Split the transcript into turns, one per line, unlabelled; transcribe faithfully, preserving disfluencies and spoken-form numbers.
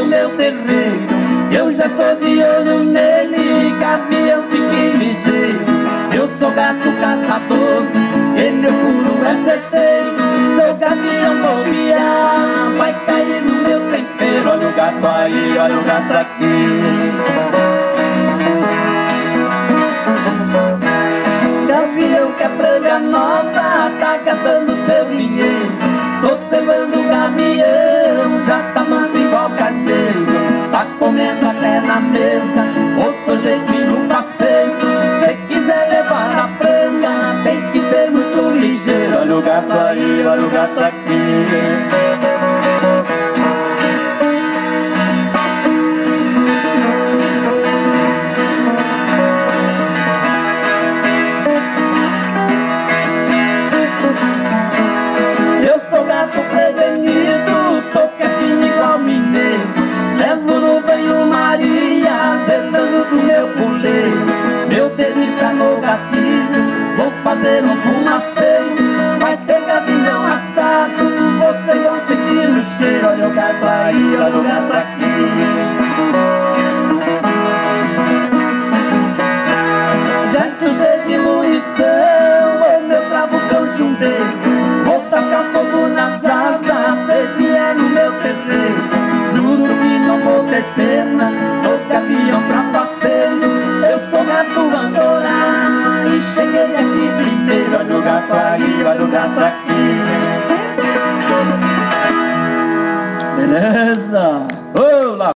do meu terreiro. Eu já estou de olho nele, gavião fique ligeiro. Eu sou gato caçador, e meu pulo é certeiro. Meu gavião bobear, vai cair no meu tempero. Olha o gato aí, olha o gato aqui. Gavião que é franga nova, tá gastando seu dinheiro. Tô cevando o gavião, já tá manso igual carneiro. Tá comendo até na mesa, o seu jeitinho faceiro. Se quiser levar a franga, tem que ser muito ligeiro. Olha o gato aí, olha o gato aqui. Eu sou gato prevenido, sou quietinho igual mineiro. Levo no banho Maria, zerando do meu puleiro. Meu tênis tá no gatilho, vou fazer um fumaceiro. Vai ter gavião assado, vocês vão sentir o cheiro. Olha o gato aí, olha o gato aqui. Já que usei de munição, o meu bravo cão chumbeiro. Vou tacar fogo nas asas, se vier no meu terreiro. Juro que não vou ter pena, tô gavião pra passeio. Eu sou gato Angora e cheguei aqui primeiro. Olha o gato aí, olha o gato aqui.